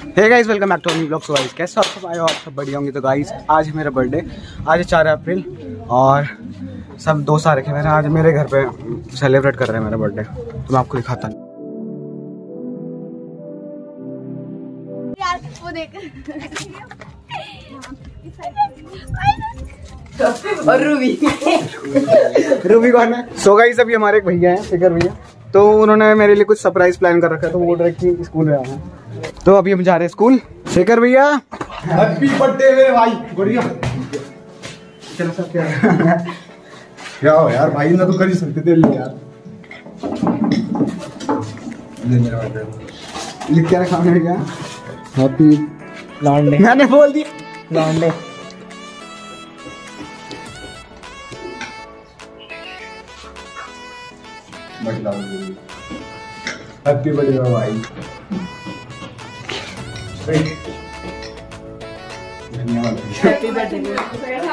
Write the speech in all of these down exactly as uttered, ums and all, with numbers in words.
Hey guys, welcome back to new blog. So guys, कैसे आप सब आए हो? आप सब बढ़िया होंगे। तो गाइस, आज है मेरा बर्थडे। आज है चार अप्रैल और सब दोस्त आ रखे मेरे। आज मेरे घर पे सेलिब्रेट कर रहे हैं मेरा बर्थडे, तो मैं आपको दिखाता हूँ। वो देख और रूबी रूबी कौन है? सो गाइस, अभी हमारे एक भैया हैं, शेखर भैया, तो उन्होंने मेरे लिए कुछ सरप्राइज प्लान कर रखा है, तो वो डायरेक्टली स्कूल में आए हैं। तो अभी हम जा रहे हैं स्कूल। शेखर भैया, हैप्पी बर्थडे मेरे भाई। बढ़िया चलो सब। क्या क्या हो यार भाई, ना तो कर ही सकते थे यार। लिख क्या रखा है क्या? हैप्पी लॉन्डे। मैंने बोल दिया लॉन्डे। हैप्पी बर्थडे भाई। धन्यवाद। Happy birthday.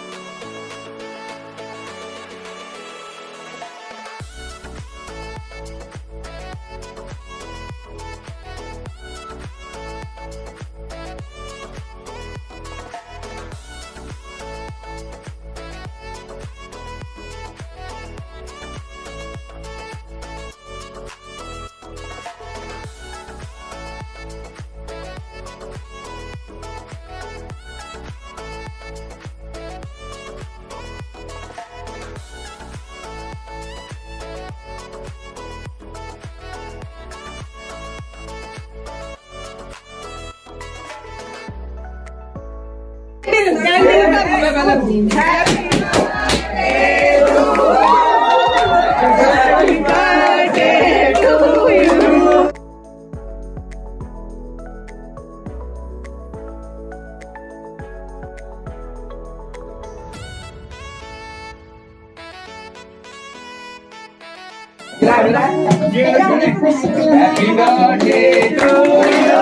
Happy birthday to you.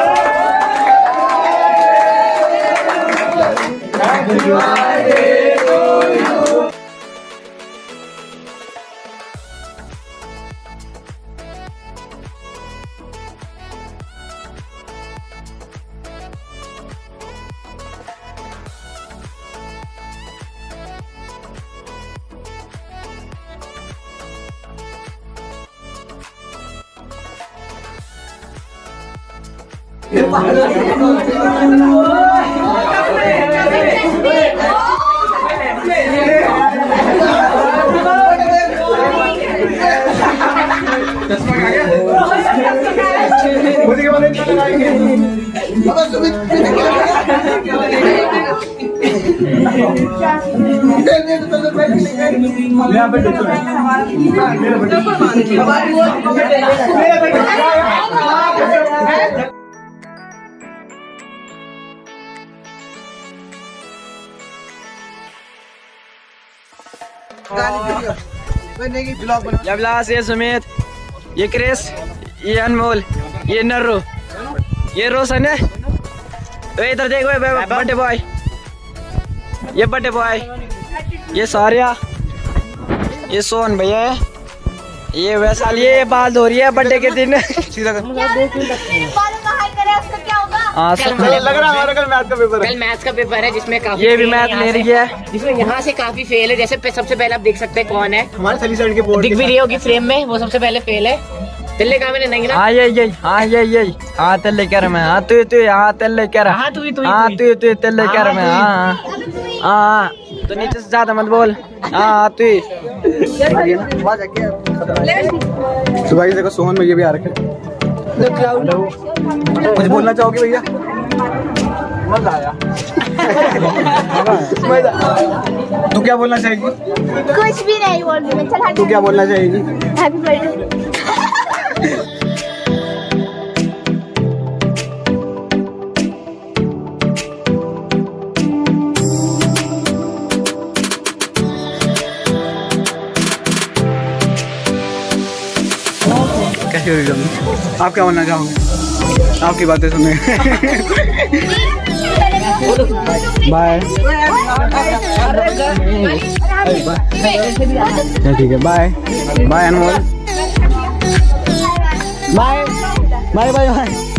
Happy birthday to you. मुझे क्या बोलेंगे? ये विलास, ये सुमित, ये क्रिस, ये अनमोल, ये नर्रो, ये रोशन है। तो इधर देखो, बर्थडे बॉय, ये बर्थडे बॉय, ये सारिया, ये सोन भैया है, ये वैसाल, ये बाल धो रही है बर्थडे के दिन। सीधा हाँ, लग रहा है हमारा कल मैथ का पेपर है। कल मैथ्स का पेपर है जिसमें काफी ये भी मैथ ले रही है, जिसमें यहाँ से काफी फेल है। जैसे पे सबसे पहले आप देख सकते हैं कौन है, हमारे सली साइड के बोर्ड दिख भी रही होगी फ्रेम में, वो सबसे पहले फेल है। तिल्ले का मैंने नहीं ना। हाँ ये ये हाँ ये ये हाँ तेले कर मैं हाँ तू तू हाँ तेले कर हाँ तू तू हाँ तू तू तेले कर मैं हाँ हाँ तो नीचे से ज्यादा मत बोल। हाँ तू सुबह ही देखो, सोहन भैया भी आ रखे। कुछ बोलना चाहोगे भैया? मजा आया। तू क्या बोलना चाहेगी? कुछ भी नहीं बोल रही मैं। चल तू क्या बोलना चाहेगी? Happy birthday. कैसी हुई तुम? आप क्या बोलना चाहोगे? आपकी बातें सुने। बाय। ठीक है, bye bye Anmol, bye bye bye bye.